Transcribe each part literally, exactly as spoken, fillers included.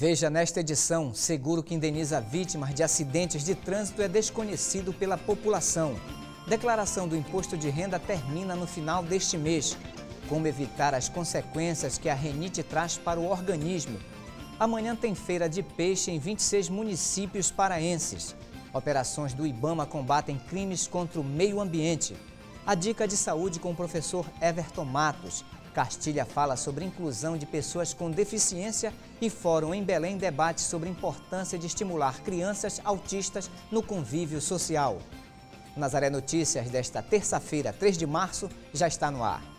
Veja nesta edição, seguro que indeniza vítimas de acidentes de trânsito é desconhecido pela população. Declaração do imposto de renda termina no final deste mês. Como evitar as consequências que a rinite traz para o organismo. Amanhã tem feira de peixe em vinte e seis municípios paraenses. Operações do IBAMA combatem crimes contra o meio ambiente. A dica de saúde com o professor Everton Matos. Castilha fala sobre inclusão de pessoas com deficiência e Fórum em Belém debate sobre a importância de estimular crianças autistas no convívio social. Nazaré Notícias desta terça-feira, três de março, já está no ar.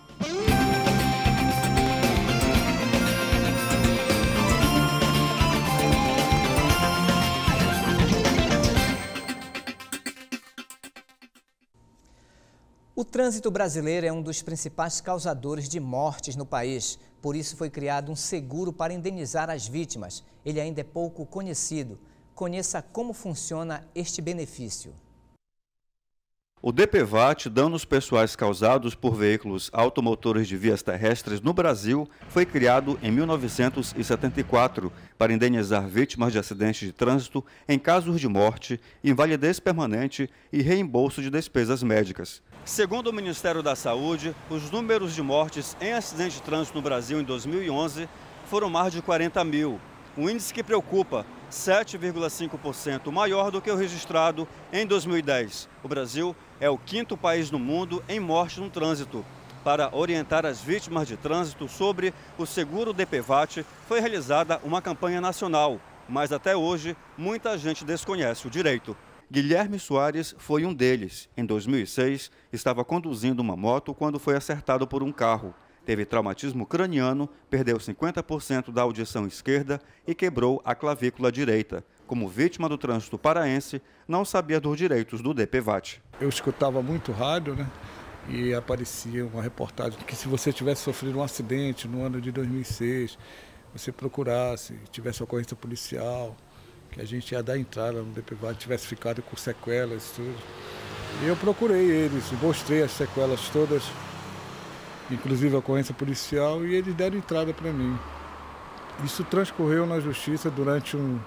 O trânsito brasileiro é um dos principais causadores de mortes no país. Por isso foi criado um seguro para indenizar as vítimas. Ele ainda é pouco conhecido. Conheça como funciona este benefício. O DPVAT, danos pessoais causados por veículos automotores de vias terrestres no Brasil, foi criado em mil novecentos e setenta e quatro para indenizar vítimas de acidentes de trânsito em casos de morte, invalidez permanente e reembolso de despesas médicas. Segundo o Ministério da Saúde, os números de mortes em acidentes de trânsito no Brasil em dois mil e onze foram mais de quarenta mil, um índice que preocupa, sete vírgula cinco por cento maior do que o registrado em dois mil e dez. O Brasil é o quinto país no mundo em morte no trânsito. Para orientar as vítimas de trânsito sobre o seguro DPVAT, foi realizada uma campanha nacional, mas até hoje muita gente desconhece o direito. Guilherme Soares foi um deles. Em dois mil e seis, estava conduzindo uma moto quando foi acertado por um carro. Teve traumatismo craniano, perdeu cinquenta por cento da audição esquerda e quebrou a clavícula direita. Como vítima do trânsito paraense, não sabia dos direitos do DPVAT. Eu escutava muito rádio, né? E aparecia uma reportagem que se você tivesse sofrido um acidente no ano de dois mil e seis, você procurasse, tivesse ocorrência policial, que a gente ia dar entrada no DPVAT, tivesse ficado com sequelas, tudo. E eu procurei eles, mostrei as sequelas todas, inclusive a ocorrência policial, e eles deram entrada para mim. Isso transcorreu na justiça durante um,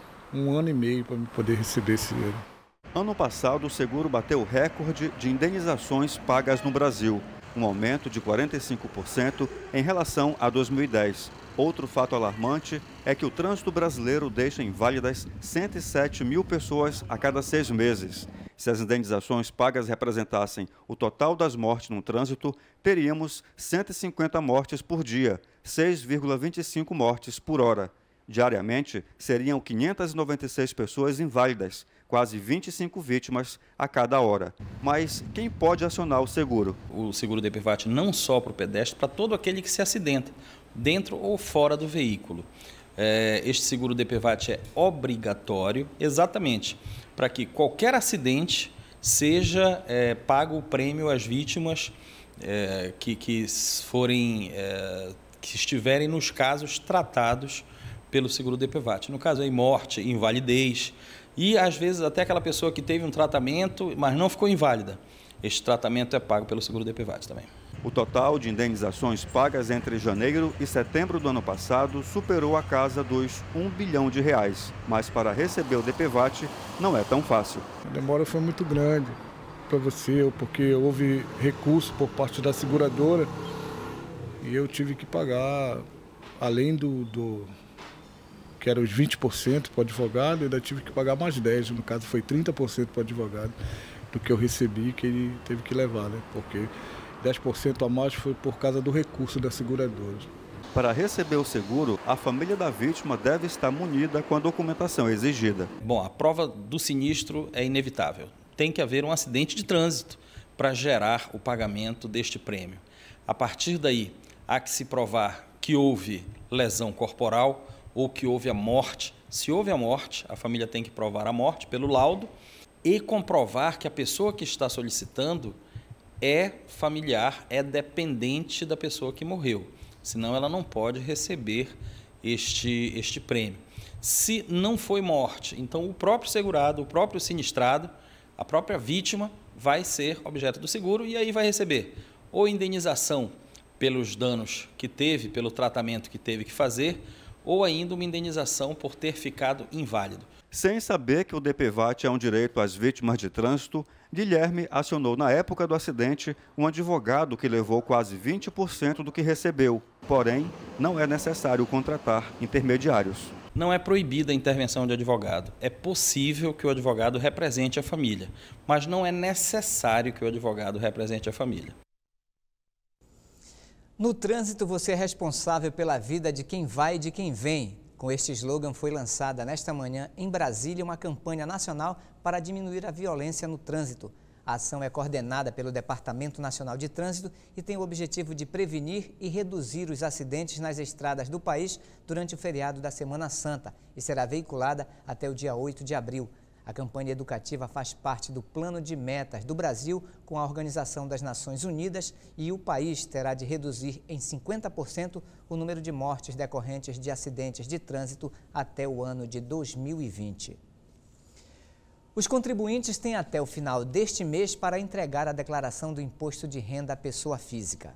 um ano e meio para eu poder receber esse dinheiro. Ano passado, o seguro bateu o recorde de indenizações pagas no Brasil, um aumento de quarenta e cinco por cento em relação a dois mil e dez. Outro fato alarmante é que o trânsito brasileiro deixa inválidas cento e sete mil pessoas a cada seis meses. Se as indenizações pagas representassem o total das mortes no trânsito, teríamos cento e cinquenta mortes por dia, seis vírgula vinte e cinco mortes por hora. Diariamente, seriam quinhentas e noventa e seis pessoas inválidas, quase vinte e cinco vítimas a cada hora. Mas quem pode acionar o seguro? O seguro DPVAT não só para o pedestre, para todo aquele que se acidenta, dentro ou fora do veículo. É, este seguro DPVAT é obrigatório, exatamente, para que qualquer acidente seja é, pago o prêmio às vítimas é, que, que, forem, é, que estiverem nos casos tratados pelo seguro DPVAT. No caso aí, morte, invalidez e às vezes até aquela pessoa que teve um tratamento, mas não ficou inválida. Este tratamento é pago pelo seguro DPVAT também. O total de indenizações pagas entre janeiro e setembro do ano passado superou a casa dos um bilhão de reais. Mas para receber o DPVAT não é tão fácil. A demora foi muito grande para você, porque houve recurso por parte da seguradora e eu tive que pagar, além do, do que era os vinte por cento para o advogado, eu ainda tive que pagar mais dez por cento, no caso foi trinta por cento para o advogado, do que eu recebi, que ele teve que levar, né? Porque dez por cento a mais foi por causa do recurso da seguradora. Para receber o seguro, a família da vítima deve estar munida com a documentação exigida. Bom, a prova do sinistro é inevitável. Tem que haver um acidente de trânsito para gerar o pagamento deste prêmio. A partir daí, há que se provar que houve lesão corporal ou que houve a morte. Se houve a morte, a família tem que provar a morte pelo laudo e comprovar que a pessoa que está solicitando é familiar, é dependente da pessoa que morreu. Senão ela não pode receber este, este prêmio. Se não foi morte, então o próprio segurado, o próprio sinistrado, a própria vítima vai ser objeto do seguro e aí vai receber ou indenização pelos danos que teve, pelo tratamento que teve que fazer, ou ainda uma indenização por ter ficado inválido. Sem saber que o D P V A T é um direito às vítimas de trânsito, Guilherme acionou na época do acidente um advogado que levou quase vinte por cento do que recebeu. Porém, não é necessário contratar intermediários. Não é proibida a intervenção de advogado. É possível que o advogado represente a família, mas não é necessário que o advogado represente a família. No trânsito, você é responsável pela vida de quem vai e de quem vem. Com este slogan foi lançada nesta manhã em Brasília uma campanha nacional para diminuir a violência no trânsito. A ação é coordenada pelo Departamento Nacional de Trânsito e tem o objetivo de prevenir e reduzir os acidentes nas estradas do país durante o feriado da Semana Santa e será veiculada até o dia oito de abril. A campanha educativa faz parte do Plano de Metas do Brasil com a Organização das Nações Unidas e o país terá de reduzir em cinquenta por cento o número de mortes decorrentes de acidentes de trânsito até o ano de dois mil e vinte. Os contribuintes têm até o final deste mês para entregar a declaração do Imposto de Renda à Pessoa Física.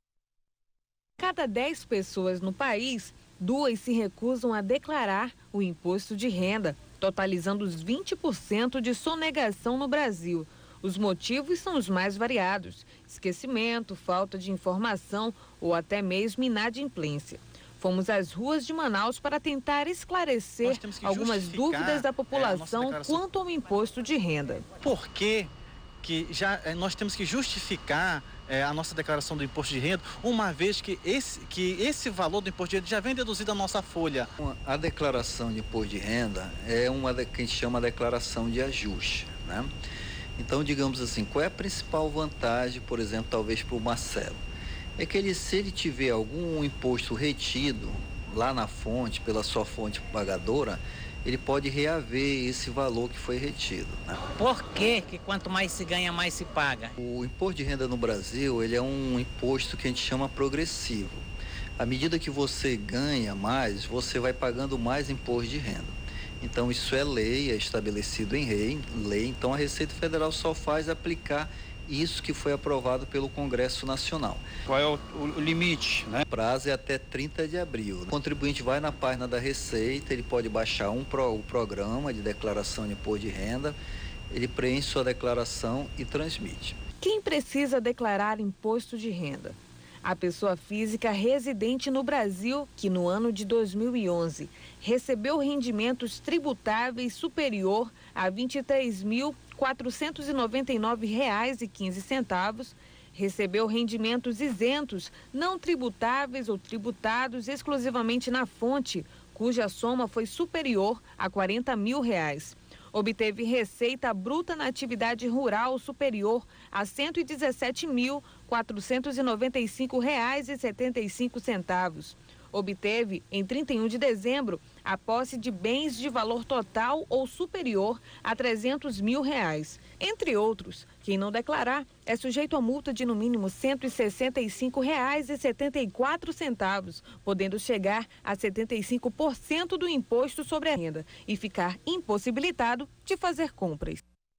Cada dez pessoas no país, duas se recusam a declarar o imposto de renda, totalizando os vinte por cento de sonegação no Brasil. Os motivos são os mais variados: esquecimento, falta de informação ou até mesmo inadimplência. Fomos às ruas de Manaus para tentar esclarecer algumas dúvidas da população é, quanto ao imposto de renda. Por que que já nós temos que justificar é, a nossa declaração do imposto de renda, uma vez que esse, que esse valor do imposto de renda já vem deduzido da nossa folha? A declaração de imposto de renda é uma que a gente chama de declaração de ajuste, né? Então, digamos assim, qual é a principal vantagem, por exemplo, talvez para o Marcelo? É que ele, se ele tiver algum imposto retido lá na fonte, pela sua fonte pagadora, ele pode reaver esse valor que foi retido, né? Por que que quanto mais se ganha, mais se paga? O imposto de renda no Brasil, ele é um imposto que a gente chama progressivo. À medida que você ganha mais, você vai pagando mais imposto de renda. Então, isso é lei, é estabelecido em lei. Então, a Receita Federal só faz aplicar isso que foi aprovado pelo Congresso Nacional. Qual é o, o limite, né? O prazo é até trinta de abril. O contribuinte vai na página da Receita, ele pode baixar um pro, o programa de declaração de imposto de renda, ele preenche sua declaração e transmite. Quem precisa declarar imposto de renda? A pessoa física residente no Brasil, que no ano de dois mil e onze recebeu rendimentos tributáveis superior a vinte e três mil quatrocentos e noventa e nove reais e quinze centavos, recebeu rendimentos isentos, não tributáveis ou tributados exclusivamente na fonte, cuja soma foi superior a quarenta mil reais. Obteve receita bruta na atividade rural superior a cento e dezessete mil quatrocentos e noventa e cinco reais e setenta e cinco centavos. Obteve, em trinta e um de dezembro, a posse de bens de valor total ou superior a trezentos mil reais. Entre outros, quem não declarar é sujeito a multa de no mínimo cento e sessenta e cinco reais e setenta e quatro centavos, podendo chegar a setenta e cinco por cento do imposto sobre a renda e ficar impossibilitado de fazer compras.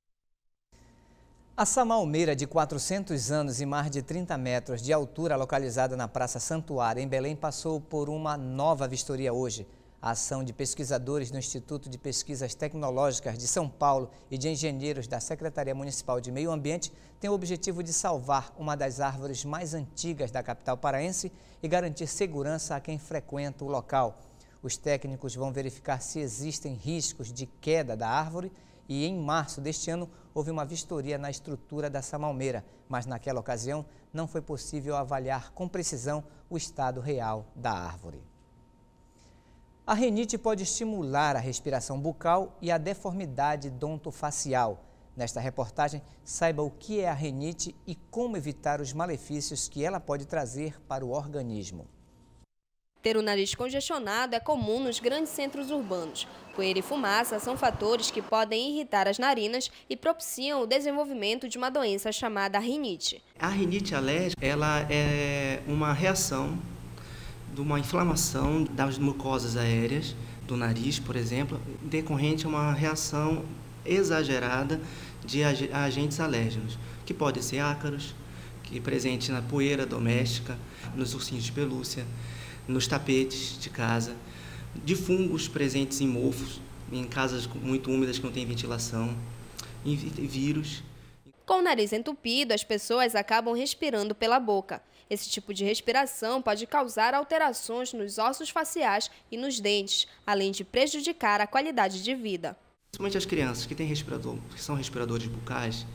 A Samalmeira, de quatrocentos anos e mais de trinta metros de altura, localizada na Praça Santuário, em Belém, passou por uma nova vistoria hoje. A ação de pesquisadores do Instituto de Pesquisas Tecnológicas de São Paulo e de engenheiros da Secretaria Municipal de Meio Ambiente tem o objetivo de salvar uma das árvores mais antigas da capital paraense e garantir segurança a quem frequenta o local. Os técnicos vão verificar se existem riscos de queda da árvore e, em março deste ano, houve uma vistoria na estrutura da Samalmeira, mas naquela ocasião não foi possível avaliar com precisão o estado real da árvore. A rinite pode estimular a respiração bucal e a deformidade odontofacial. Nesta reportagem, saiba o que é a rinite e como evitar os malefícios que ela pode trazer para o organismo. Ter o nariz congestionado é comum nos grandes centros urbanos. Poeira e fumaça são fatores que podem irritar as narinas e propiciam o desenvolvimento de uma doença chamada rinite. A rinite alérgica ela é uma reação de uma inflamação das mucosas aéreas do nariz, por exemplo, decorrente a uma reação exagerada de agentes alérgenos, que podem ser ácaros, que presente na poeira doméstica, nos ursinhos de pelúcia, nos tapetes de casa, de fungos presentes em mofos, em casas muito úmidas que não tem ventilação, e vírus. Com o nariz entupido, as pessoas acabam respirando pela boca. Esse tipo de respiração pode causar alterações nos ossos faciais e nos dentes, além de prejudicar a qualidade de vida. Principalmente as crianças que têm respirador, que são respiradores bucais,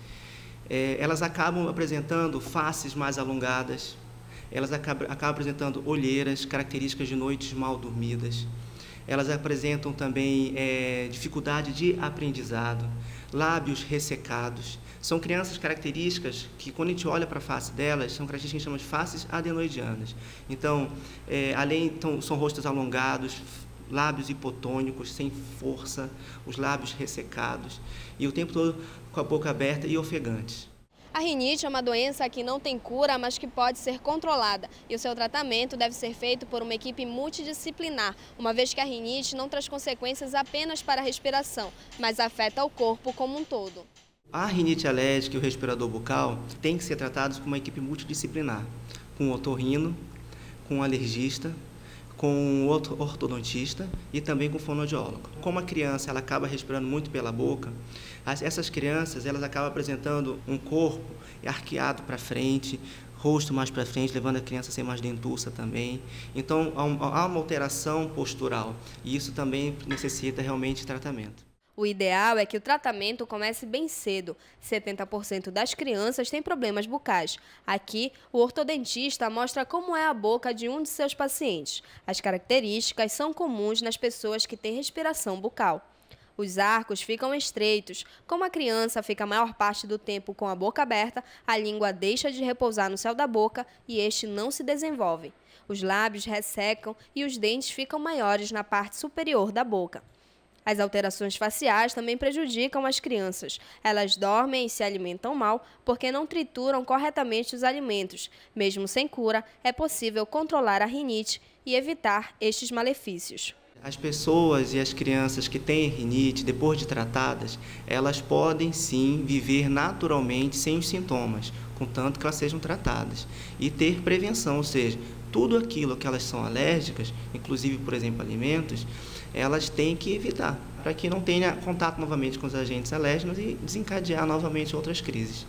é, elas acabam apresentando faces mais alongadas, elas acabam, acabam apresentando olheiras, características de noites mal dormidas. Elas apresentam também é, dificuldade de aprendizado, lábios ressecados. São crianças características que, quando a gente olha para a face delas, são características que a gente chama de faces adenoidianas. Então, é, além, então, são rostos alongados, lábios hipotônicos, sem força, os lábios ressecados, e o tempo todo com a boca aberta e ofegantes. A rinite é uma doença que não tem cura, mas que pode ser controlada. E o seu tratamento deve ser feito por uma equipe multidisciplinar, uma vez que a rinite não traz consequências apenas para a respiração, mas afeta o corpo como um todo. A rinite alérgica e o respirador bucal têm que ser tratados por uma equipe multidisciplinar, com um otorrino, com um alergista, com um outro ortodontista e também com um fonoaudiólogo. Como a criança ela acaba respirando muito pela boca, essas crianças elas acabam apresentando um corpo arqueado para frente, rosto mais para frente, levando a criança a ser mais dentuça também. Então, há uma alteração postural e isso também necessita realmente de tratamento. O ideal é que o tratamento comece bem cedo. setenta por cento das crianças têm problemas bucais. Aqui, o ortodontista mostra como é a boca de um de seus pacientes. As características são comuns nas pessoas que têm respiração bucal. Os arcos ficam estreitos. Como a criança fica a maior parte do tempo com a boca aberta, a língua deixa de repousar no céu da boca e este não se desenvolve. Os lábios ressecam e os dentes ficam maiores na parte superior da boca. As alterações faciais também prejudicam as crianças. Elas dormem e se alimentam mal porque não trituram corretamente os alimentos. Mesmo sem cura, é possível controlar a rinite e evitar estes malefícios. As pessoas e as crianças que têm rinite, depois de tratadas, elas podem sim viver naturalmente sem os sintomas, contanto que elas sejam tratadas. E ter prevenção, ou seja, tudo aquilo que elas são alérgicas, inclusive, por exemplo, alimentos, elas têm que evitar, para que não tenha contato novamente com os agentes alérgicos e desencadear novamente outras crises.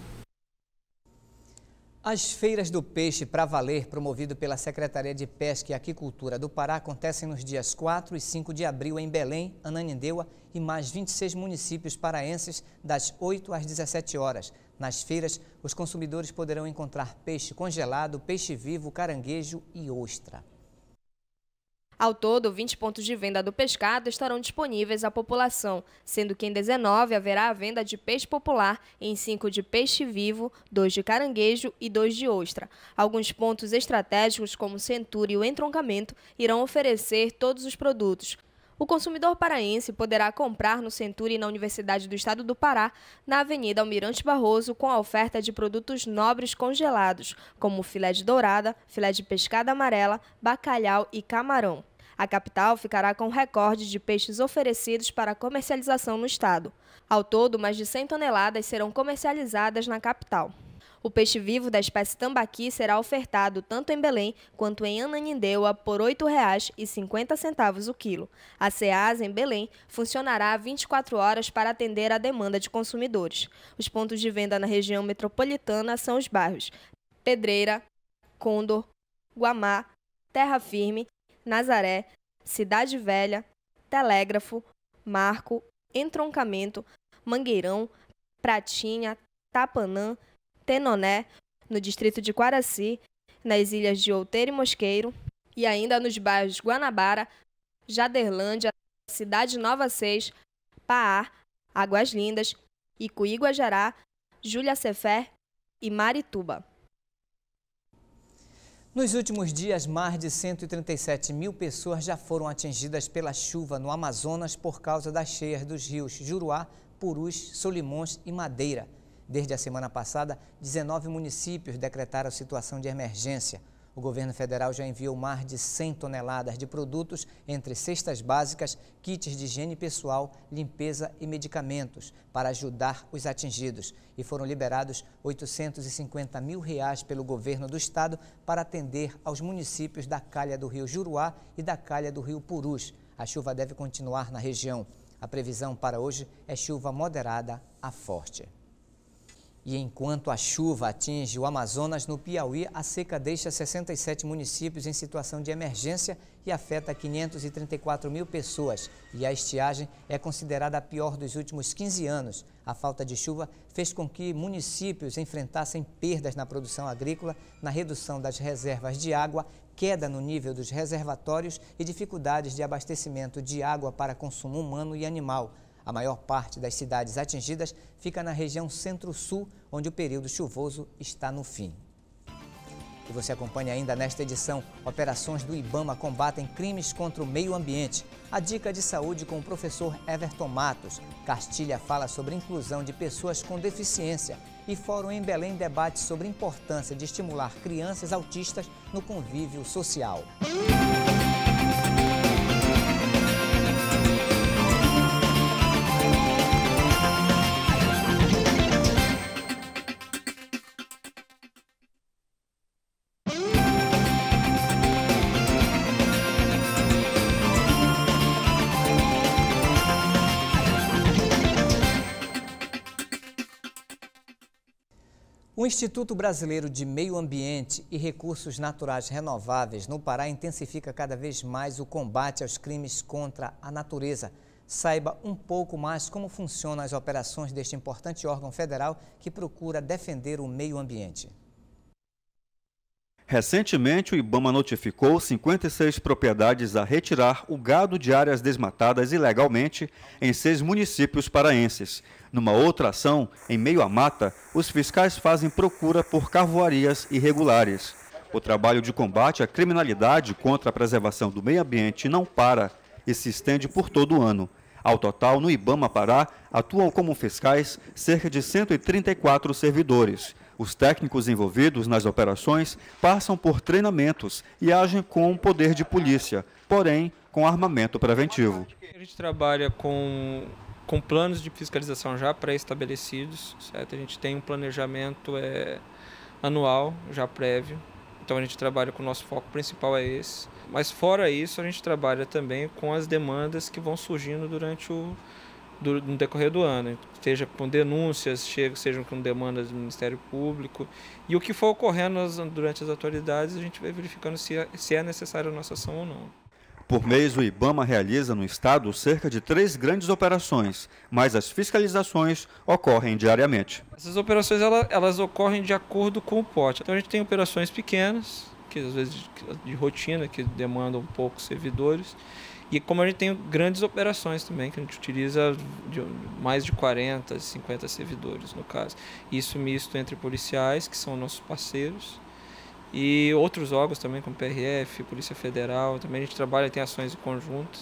As feiras do peixe para valer, promovido pela Secretaria de Pesca e Aquicultura do Pará, acontecem nos dias quatro e cinco de abril em Belém, Ananindeua e mais vinte e seis municípios paraenses, das oito às dezessete horas. Nas feiras, os consumidores poderão encontrar peixe congelado, peixe vivo, caranguejo e ostra. Ao todo, vinte pontos de venda do pescado estarão disponíveis à população, sendo que em dezenove haverá a venda de peixe popular, em cinco de peixe vivo, dois de caranguejo e dois de ostra. Alguns pontos estratégicos, como o Centuro e o Entroncamento, irão oferecer todos os produtos. O consumidor paraense poderá comprar no Centuro e na Universidade do Estado do Pará, na Avenida Almirante Barroso, com a oferta de produtos nobres congelados, como filé de dourada, filé de pescada amarela, bacalhau e camarão. A capital ficará com o recorde de peixes oferecidos para comercialização no estado. Ao todo, mais de cem toneladas serão comercializadas na capital. O peixe vivo da espécie tambaqui será ofertado tanto em Belém quanto em Ananindeua por oito reais e cinquenta centavos o quilo. A Ceasa, em Belém, funcionará vinte e quatro horas para atender à demanda de consumidores. Os pontos de venda na região metropolitana são os bairros Pedreira, Condor, Guamá, Terra Firme, Nazaré, Cidade Velha, Telégrafo, Marco, Entroncamento, Mangueirão, Pratinha, Tapanã, Tenoné, no distrito de Quaraci, nas ilhas de Outeiro e Mosqueiro, e ainda nos bairros Guanabara, Jaderlândia, Cidade Nova seis, Paá, Águas Lindas, Icuí-Guajará, Júlia Cefé e Marituba. Nos últimos dias, mais de cento e trinta e sete mil pessoas já foram atingidas pela chuva no Amazonas por causa das cheias dos rios Juruá, Purus, Solimões e Madeira. Desde a semana passada, dezenove municípios decretaram situação de emergência. O governo federal já enviou mais de cem toneladas de produtos, entre cestas básicas, kits de higiene pessoal, limpeza e medicamentos, para ajudar os atingidos. E foram liberados oitocentos e cinquenta mil reais pelo governo do estado para atender aos municípios da calha do rio Juruá e da calha do rio Purus. a chuva deve continuar na região. A previsão para hoje é chuva moderada a forte. E enquanto a chuva atinge o Amazonas, no Piauí, a seca deixa sessenta e sete municípios em situação de emergência e afeta quinhentas e trinta e quatro mil pessoas. E a estiagem é considerada a pior dos últimos quinze anos. A falta de chuva fez com que municípios enfrentassem perdas na produção agrícola, na redução das reservas de água, queda no nível dos reservatórios e dificuldades de abastecimento de água para consumo humano e animal. A maior parte das cidades atingidas fica na região centro-sul, onde o período chuvoso está no fim. E você acompanha ainda nesta edição, operações do IBAMA combatem crimes contra o meio ambiente. A dica de saúde com o professor Everton Matos. Castilha fala sobre inclusão de pessoas com deficiência. E Fórum em Belém debate sobre a importância de estimular crianças autistas no convívio social. O Instituto Brasileiro de Meio Ambiente e Recursos Naturais Renováveis no Pará intensifica cada vez mais o combate aos crimes contra a natureza. Saiba um pouco mais como funcionam as operações deste importante órgão federal que procura defender o meio ambiente. Recentemente, o IBAMA notificou cinquenta e seis propriedades a retirar o gado de áreas desmatadas ilegalmente em seis municípios paraenses. Numa outra ação, em meio à mata, os fiscais fazem procura por carvoarias irregulares. O trabalho de combate à criminalidade contra a preservação do meio ambiente não para e se estende por todo o ano. Ao total, no IBAMA Pará, atuam como fiscais cerca de cento e trinta e quatro servidores. Os técnicos envolvidos nas operações passam por treinamentos e agem com poder de polícia, porém com armamento preventivo. A gente trabalha com, com planos de fiscalização já pré-estabelecidos, certo? A gente tem um planejamento é, anual, já prévio, então a gente trabalha com o nosso foco principal é esse. Mas fora isso, a gente trabalha também com as demandas que vão surgindo durante o Do, no decorrer do ano, seja com denúncias, sejam com demandas do Ministério Público, e o que for ocorrendo durante as atualidades, a gente vai verificando se é, se é necessária a nossa ação ou não. Por mês, o IBAMA realiza no estado cerca de três grandes operações, mas as fiscalizações ocorrem diariamente. Essas operações elas, elas ocorrem de acordo com o porte. Então a gente tem operações pequenas, que às vezes de, de rotina, que demandam poucos servidores, e como a gente tem grandes operações também, que a gente utiliza de mais de quarenta, cinquenta servidores, no caso. Isso misto entre policiais, que são nossos parceiros, e outros órgãos também, como P R F, Polícia Federal. Também a gente trabalha e tem ações em conjunto.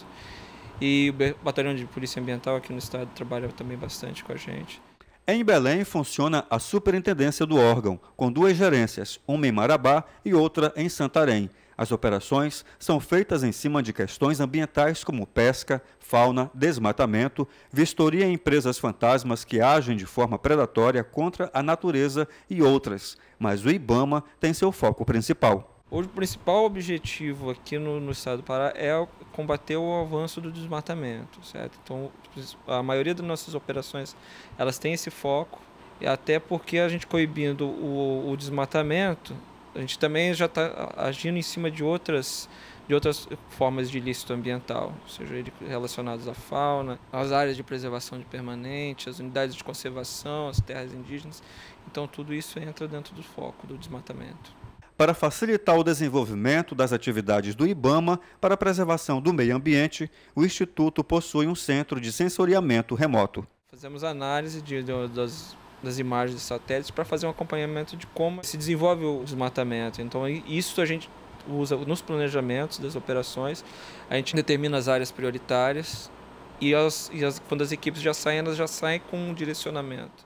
E o Batalhão de Polícia Ambiental aqui no estado trabalha também bastante com a gente. Em Belém funciona a superintendência do órgão, com duas gerências, uma em Marabá e outra em Santarém. As operações são feitas em cima de questões ambientais como pesca, fauna, desmatamento, vistoria em empresas fantasmas que agem de forma predatória contra a natureza e outras. Mas o IBAMA tem seu foco principal. O principal objetivo aqui no, no estado do Pará é combater o avanço do desmatamento, certo? Então, a maioria das nossas operações, elas têm esse foco, e até porque a gente coibindo o, o desmatamento, a gente também já está agindo em cima de outras, de outras formas de ilícito ambiental, seja ele relacionados à fauna, às áreas de preservação de permanente, as unidades de conservação, as terras indígenas. Então, tudo isso entra dentro do foco do desmatamento. Para facilitar o desenvolvimento das atividades do IBAMA para a preservação do meio ambiente, o Instituto possui um centro de sensoriamento remoto. Fazemos análise de, de, das, das imagens de satélites para fazer um acompanhamento de como se desenvolve o desmatamento. Então, isso a gente usa nos planejamentos das operações, a gente determina as áreas prioritárias e, as, e as, quando as equipes já saem, elas já saem com um direcionamento.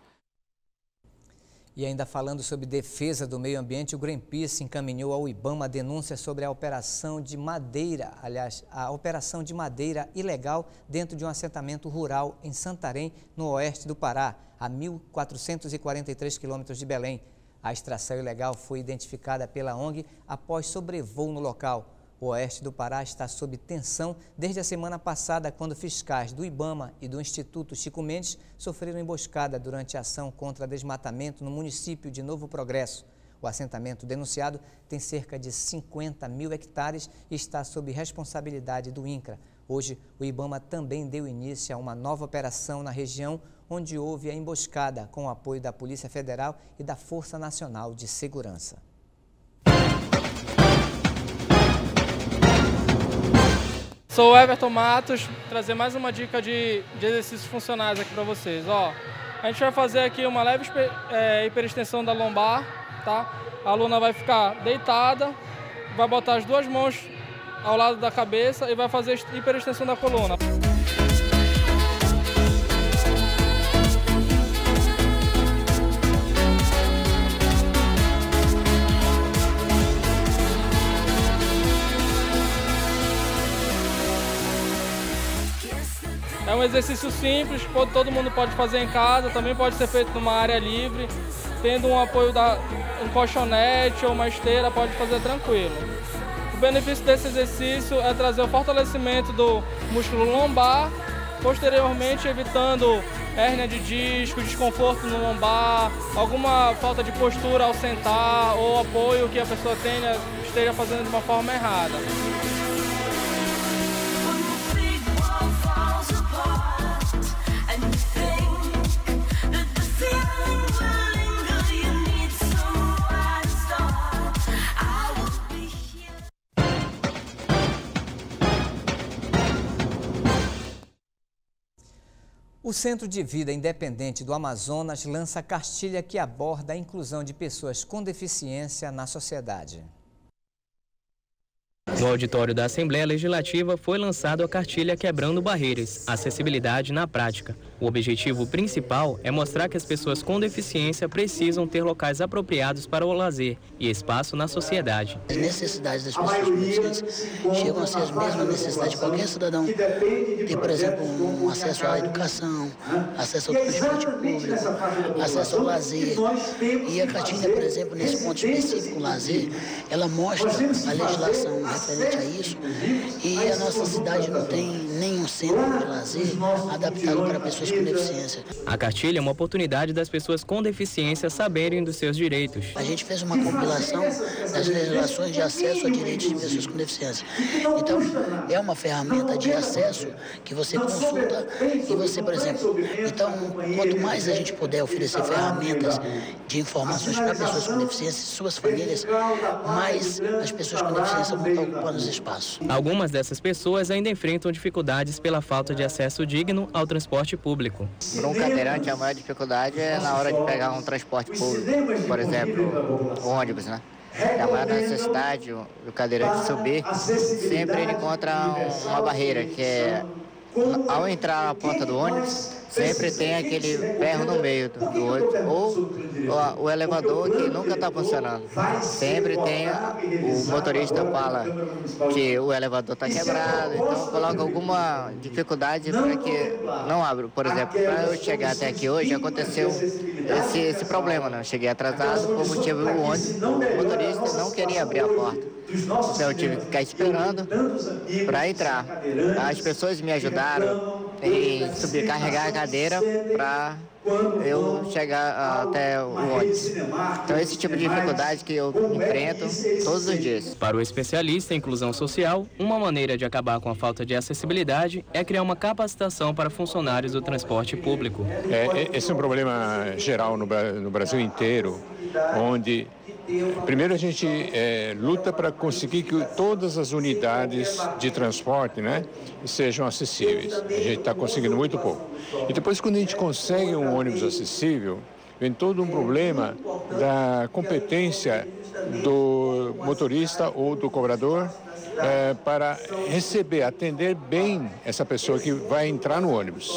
E ainda falando sobre defesa do meio ambiente, o Greenpeace encaminhou ao IBAMA a denúncia sobre a operação de madeira, aliás, a operação de madeira ilegal dentro de um assentamento rural em Santarém, no oeste do Pará, a mil quatrocentos e quarenta e três quilômetros de Belém. A extração ilegal foi identificada pela O N G após sobrevoo no local. O oeste do Pará está sob tensão desde a semana passada, quando fiscais do IBAMA e do Instituto Chico Mendes sofreram emboscada durante a ação contra desmatamento no município de Novo Progresso. O assentamento denunciado tem cerca de cinquenta mil hectares e está sob responsabilidade do INCRA. Hoje, o IBAMA também deu início a uma nova operação na região, onde houve a emboscada com o apoio da Polícia Federal e da Força Nacional de Segurança. Sou o Everton Matos, trazer mais uma dica de, de exercícios funcionais aqui para vocês. Ó, a gente vai fazer aqui uma leve é, hiperextensão da lombar, tá? A aluna vai ficar deitada, vai botar as duas mãos ao lado da cabeça e vai fazer hiperextensão da coluna. É um exercício simples, todo mundo pode fazer em casa, também pode ser feito numa área livre, tendo um apoio da um colchonete ou uma esteira, pode fazer tranquilo. O benefício desse exercício é trazer o fortalecimento do músculo lombar, posteriormente evitando hérnia de disco, desconforto no lombar, alguma falta de postura ao sentar ou apoio que a pessoa tenha, esteja fazendo de uma forma errada. O Centro de Vida Independente do Amazonas lança a cartilha que aborda a inclusão de pessoas com deficiência na sociedade. No auditório da Assembleia Legislativa foi lançado a cartilha Quebrando Barreiras, Acessibilidade na Prática. O objetivo principal é mostrar que as pessoas com deficiência precisam ter locais apropriados para o lazer e espaço na sociedade. As necessidades das pessoas com deficiência chegam a ser as mesmas necessidades de qualquer cidadão. Ter, por exemplo, um acesso à educação, acesso ao transporte público, acesso ao lazer. E a cartilha, por exemplo, nesse ponto específico, o lazer, ela mostra a legislação referente a isso, e a nossa cidade não tem nenhum centro de lazer adaptado para pessoas com deficiência. A cartilha é uma oportunidade das pessoas com deficiência saberem dos seus direitos. A gente fez uma compilação das legislações de acesso a direitos de pessoas com deficiência. Então, é uma ferramenta de acesso que você consulta e você, por exemplo, então, quanto mais a gente puder oferecer ferramentas de informações para pessoas com deficiência e suas famílias, mais as pessoas com deficiência vão estar ocupando os espaços. Algumas dessas pessoas ainda enfrentam dificuldades pela falta de acesso digno ao transporte público. Para um cadeirante, a maior dificuldade é na hora de pegar um transporte público, por exemplo, o ônibus, né? A maior necessidade do cadeirante subir, sempre ele encontra uma barreira, que é, ao entrar na porta do ônibus, sempre tem aquele ferro no meio do, do ônibus, ou o, o elevador que nunca está funcionando. Sempre tem, o motorista fala que o elevador está quebrado, então coloca alguma dificuldade para que não abra. Por exemplo, para eu chegar até aqui hoje, aconteceu esse, esse problema, né? Eu cheguei atrasado, por motivo o ônibus, o motorista não queria abrir a porta. Então eu tive que ficar esperando para entrar. As pessoas me ajudaram em subir, carregar a cadeira para eu chegar até o ônibus. Então esse tipo de dificuldade que eu enfrento todos os dias. Para o especialista em inclusão social, uma maneira de acabar com a falta de acessibilidade é criar uma capacitação para funcionários do transporte público. É, esse é um problema geral no, no Brasil inteiro, onde primeiro a gente é, luta para conseguir que todas as unidades de transporte, né, sejam acessíveis. A gente está conseguindo muito pouco. E depois, quando a gente consegue um ônibus acessível, vem todo um problema da competência do motorista ou do cobrador é, para receber, atender bem essa pessoa que vai entrar no ônibus.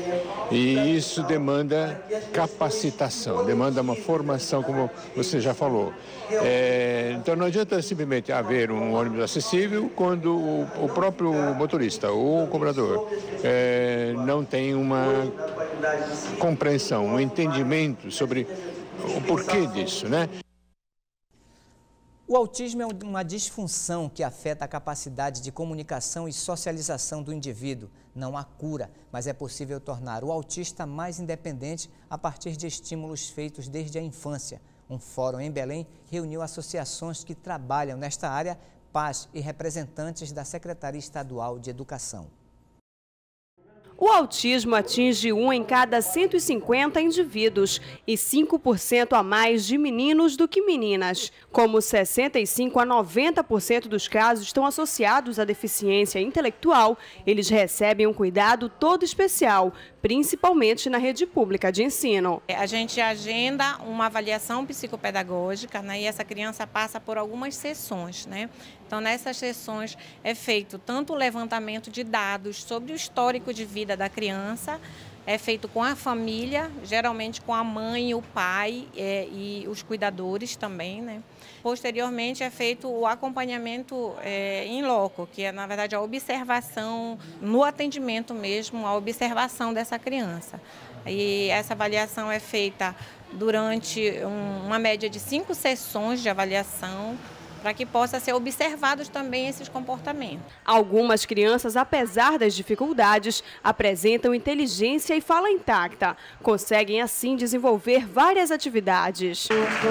E isso demanda capacitação, demanda uma formação, como você já falou. É, então não adianta simplesmente haver um ônibus acessível quando o, o próprio motorista ou o cobrador é, não tem uma compreensão, um entendimento sobre o porquê disso, né? O autismo é uma disfunção que afeta a capacidade de comunicação e socialização do indivíduo. Não há cura, mas é possível tornar o autista mais independente a partir de estímulos feitos desde a infância. Um fórum em Belém reuniu associações que trabalham nesta área, pais e representantes da Secretaria Estadual de Educação. O autismo atinge um em cada cento e cinquenta indivíduos e cinco por cento a mais de meninos do que meninas. Como sessenta e cinco a noventa por cento dos casos estão associados à deficiência intelectual, eles recebem um cuidado todo especial, principalmente na rede pública de ensino. A gente agenda uma avaliação psicopedagógica, né, e essa criança passa por algumas sessões, né? Então, nessas sessões é feito tanto o levantamento de dados sobre o histórico de vida da criança, é feito com a família, geralmente com a mãe, o pai é, e os cuidadores também, né? Posteriormente é feito o acompanhamento é, em loco, que é, na verdade, a observação, no atendimento mesmo, a observação dessa criança. E essa avaliação é feita durante um, uma média de cinco sessões de avaliação, para que possa ser observados também esses comportamentos. Algumas crianças, apesar das dificuldades, apresentam inteligência e fala intacta. Conseguem, assim, desenvolver várias atividades.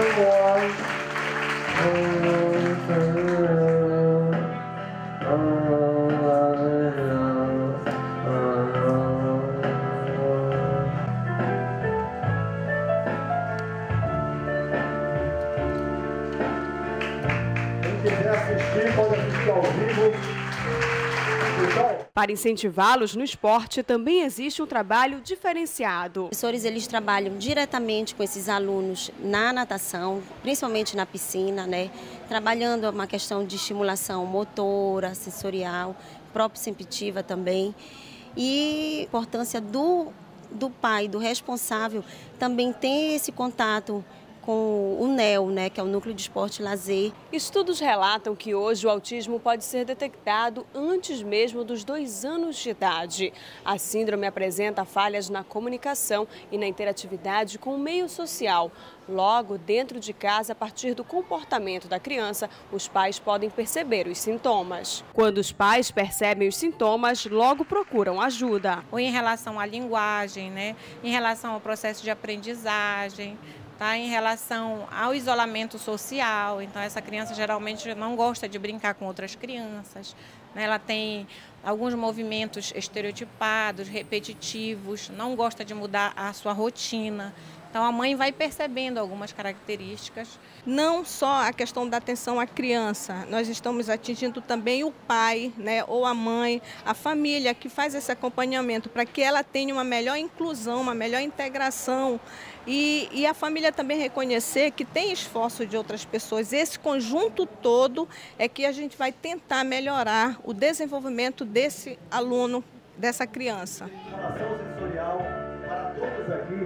Para incentivá-los no esporte, também existe um trabalho diferenciado. Os professores, eles trabalham diretamente com esses alunos na natação, principalmente na piscina, né? Trabalhando uma questão de estimulação motora, sensorial, proprioceptiva também. E a importância do, do pai, do responsável, também ter esse contato com o N E L, né, que é o Núcleo de Esporte e Lazer. Estudos relatam que hoje o autismo pode ser detectado antes mesmo dos dois anos de idade. A síndrome apresenta falhas na comunicação e na interatividade com o meio social. Logo, dentro de casa, a partir do comportamento da criança, os pais podem perceber os sintomas. Quando os pais percebem os sintomas, logo procuram ajuda. Ou em relação à linguagem, né, em relação ao processo de aprendizagem, tá? Em relação ao isolamento social. Então, essa criança geralmente não gosta de brincar com outras crianças, né? Ela tem alguns movimentos estereotipados, repetitivos, não gosta de mudar a sua rotina. Então, a mãe vai percebendo algumas características. Não só a questão da atenção à criança, nós estamos atingindo também o pai, né, ou a mãe, a família que faz esse acompanhamento para que ela tenha uma melhor inclusão, uma melhor integração e, e a família também reconhecer que tem esforço de outras pessoas. Esse conjunto todo é que a gente vai tentar melhorar o desenvolvimento desse aluno, dessa criança. Relação sensorial para todos aqui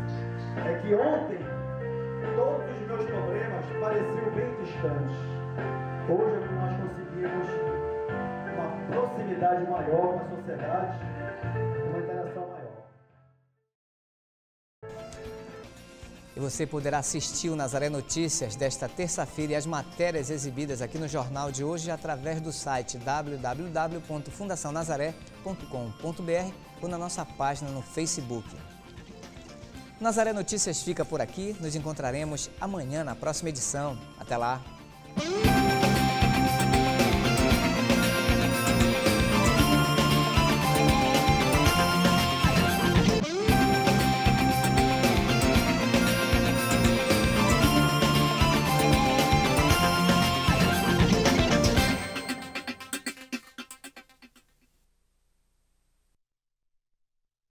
é que ontem todos os meus problemas pareciam bem distantes. Hoje é que nós conseguimos uma proximidade maior com a sociedade, uma interação maior. E você poderá assistir o Nazaré Notícias desta terça-feira e as matérias exibidas aqui no jornal de hoje através do site w w w ponto fundação nazaré ponto com ponto b r ou na nossa página no Facebook. Nazaré Notícias fica por aqui. Nos encontraremos amanhã na próxima edição. Até lá!